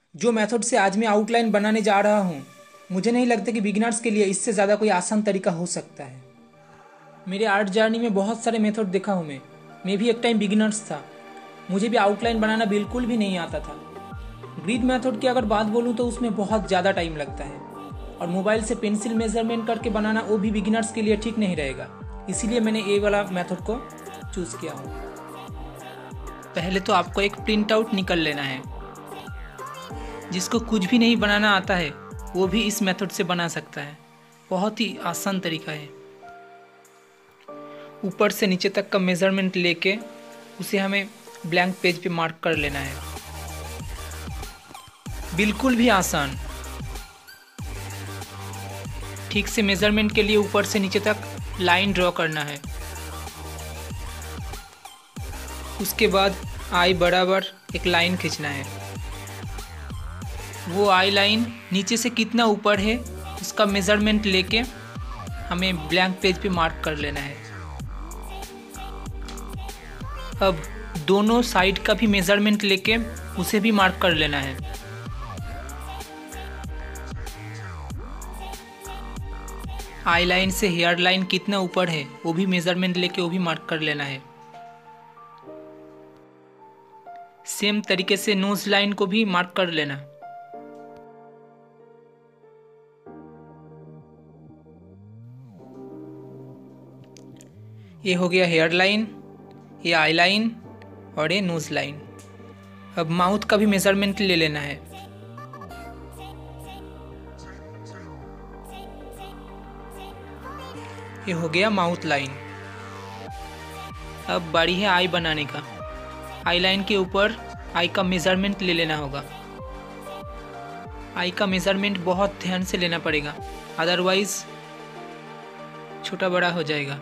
जो मेथड से आज मैं आउटलाइन बनाने जा रहा हूँ, मुझे नहीं लगता कि बिगिनर्स के लिए इससे ज़्यादा कोई आसान तरीका हो सकता है। मेरे आर्ट जर्नी में बहुत सारे मेथड देखा हूँ मैं भी एक टाइम बिगिनर्स था। मुझे भी आउटलाइन बनाना बिल्कुल भी नहीं आता था। ग्रिड मेथड की अगर बात बोलूँ तो उसमें बहुत ज़्यादा टाइम लगता है, और मोबाइल से पेंसिल मेजरमेंट करके बनाना वो भी बिगिनर्स के लिए ठीक नहीं रहेगा। इसीलिए मैंने ये वाला मेथड को चूज़ किया हूँ। पहले तो आपको एक प्रिंट आउट निकल लेना है। जिसको कुछ भी नहीं बनाना आता है वो भी इस मेथड से बना सकता है। बहुत ही आसान तरीका है। ऊपर से नीचे तक का मेज़रमेंट लेके उसे हमें ब्लैंक पेज पे मार्क कर लेना है। बिल्कुल भी आसान। ठीक से मेज़रमेंट के लिए ऊपर से नीचे तक लाइन ड्रॉ करना है। उसके बाद आई बराबर एक लाइन खींचना है। वो आई लाइन नीचे से कितना ऊपर है उसका मेज़रमेंट लेके हमें ब्लैंक पेज पे मार्क कर लेना है। अब दोनों साइड का भी मेज़रमेंट लेके उसे भी मार्क कर लेना है। आई लाइन से हेयर लाइन कितना ऊपर है वो भी मेज़रमेंट लेके वो भी मार्क कर लेना है। सेम तरीके से नोज लाइन को भी मार्क कर लेना। ये हो गया हेयर लाइन, ये आई लाइन और ये नोज लाइन। अब माउथ का भी मेज़रमेंट ले लेना है। ये हो गया माउथ लाइन। अब बारी है आई बनाने का। आई लाइन के ऊपर आई का मेज़रमेंट ले लेना होगा। आई का मेज़रमेंट बहुत ध्यान से लेना पड़ेगा, अदरवाइज छोटा बड़ा हो जाएगा।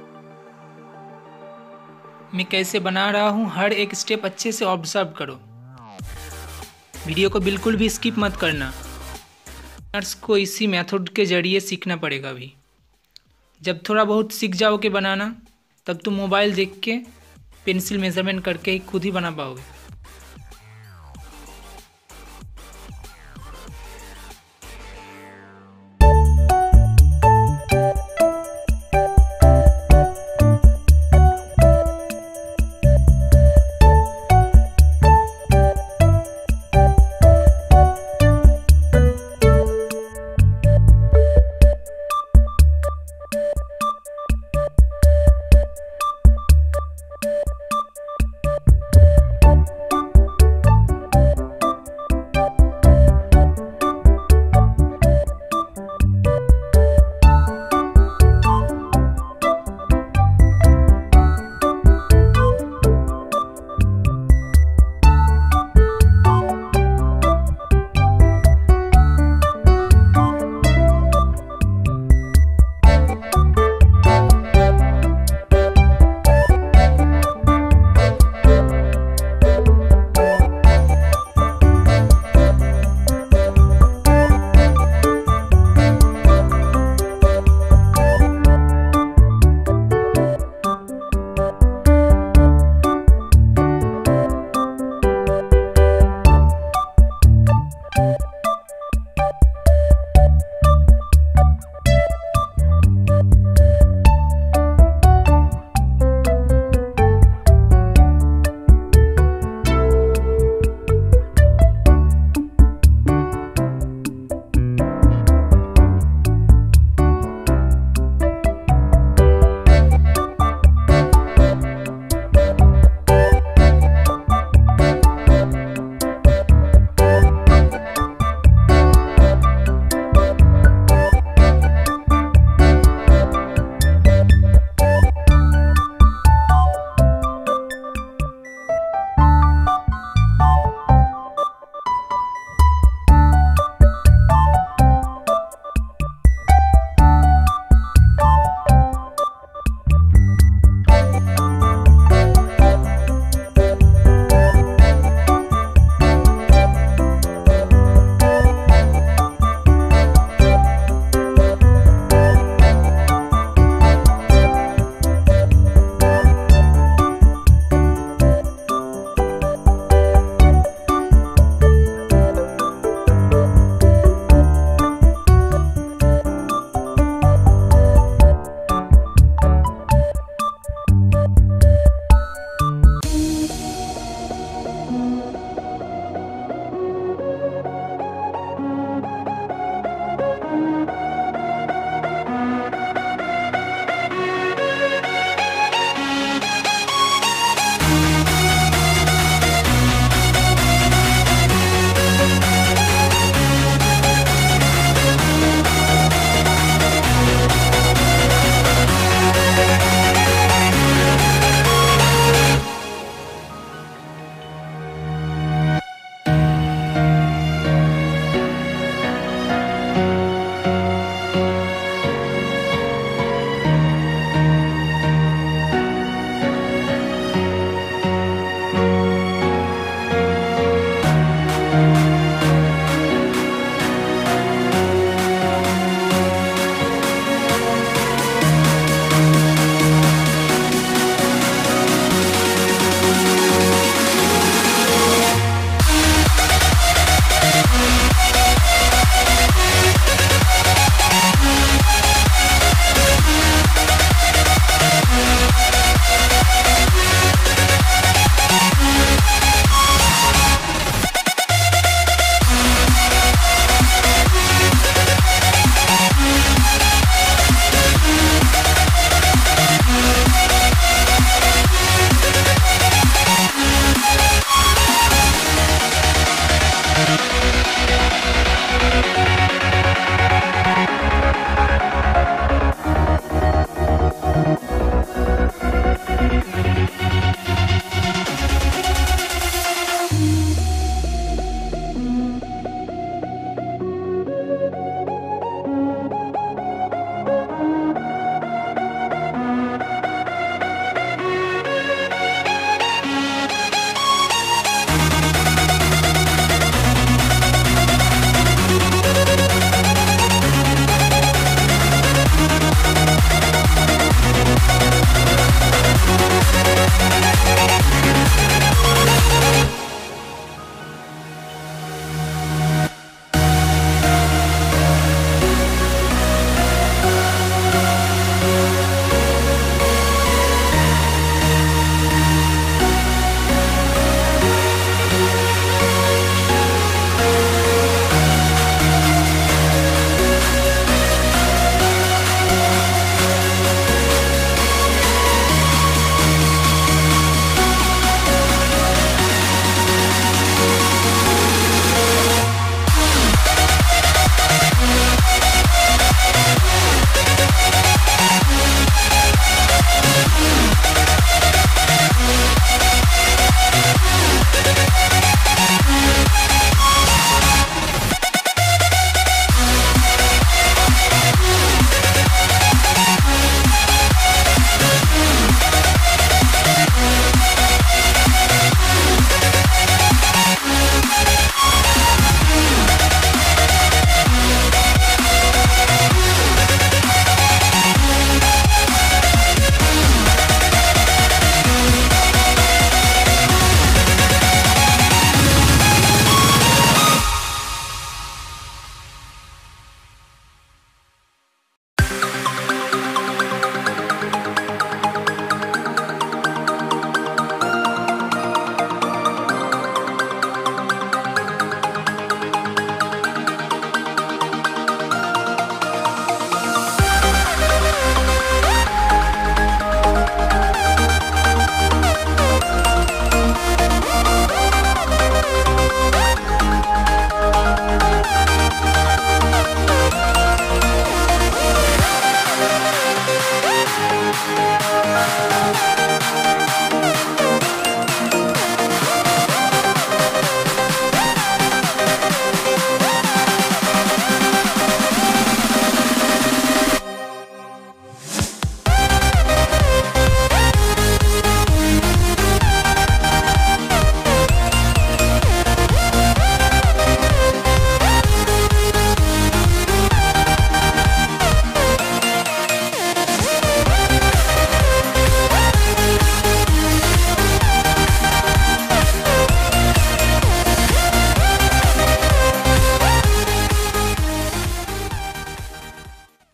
मैं कैसे बना रहा हूँ हर एक स्टेप अच्छे से ऑब्जर्व करो। वीडियो को बिल्कुल भी स्किप मत करना। बिगिनर्स को इसी मेथड के ज़रिए सीखना पड़ेगा। अभी जब थोड़ा बहुत सीख जाओगे बनाना, तब तुम मोबाइल देख के पेंसिल मेज़रमेंट करके खुद ही बना पाओगे।